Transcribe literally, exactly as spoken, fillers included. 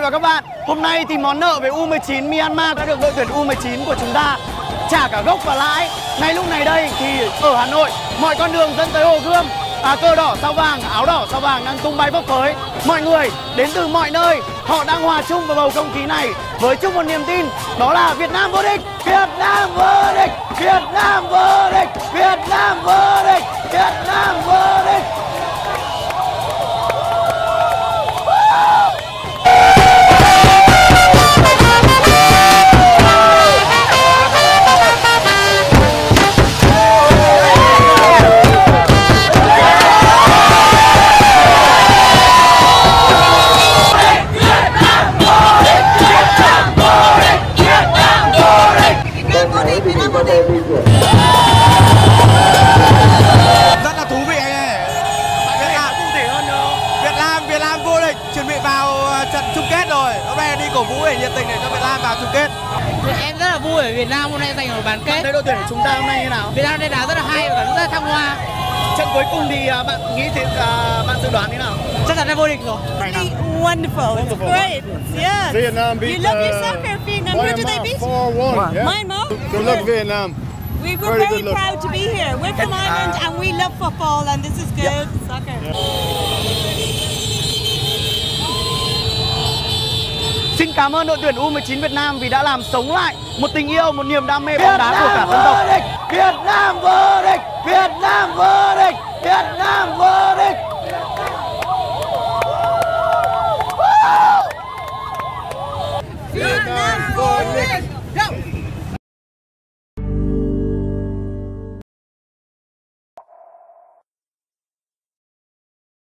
và các bạn, hôm nay thì món nợ với U mười chín Myanmar đã được đội tuyển U mười chín của chúng ta trả cả gốc và lãi. Ngay lúc này đây thì ở Hà Nội, mọi con đường dẫn tới Hồ Gươm, à, cờ đỏ sao vàng, áo đỏ sao vàng đang tung bay phấp phới. Mọi người đến từ mọi nơi, họ đang hòa chung vào bầu không khí này với chung một niềm tin, đó là Việt Nam vô địch, Việt Nam vô địch, Việt Nam vô địch, Việt Nam vô địch, Việt Nam vô địch. Rất là thú vị anh ơi. Việt Nam cụ thể hơn nữa. Việt Nam Việt Nam vô địch, chuẩn bị vào trận chung kết rồi. Hôm nay đi cổ vũ để nhiệt tình để cho Việt Nam vào chung kết. Em rất là vui bởi Việt Nam hôm nay giành được bán kết. Thấy đội tuyển của chúng ta hôm nay như nào? Việt Nam đây đá rất là hay và cảm giác rất là thăng hoa. Trận cuối cùng thì uh, bạn nghĩ thì uh, bạn dự đoán thế nào? Chắc chắn là vô địch rồi. Wonderful. It's great. Yeah. Vietnam beat You love your uh, soccer, Vietnam. Who did they beat? four one. Yeah. Myanmar. Good luck, Vietnam. We were Very very good look. proud to be here. We're from Ireland and we love football and this is good soccer. Xin cảm ơn đội tuyển U mười chín Việt Nam vì đã làm sống lại một tình yêu, một niềm đam mê bóng đá của cả dân tộc. Việt Nam vô địch, Việt Nam vô địch, Việt Nam vô địch. Vietnam for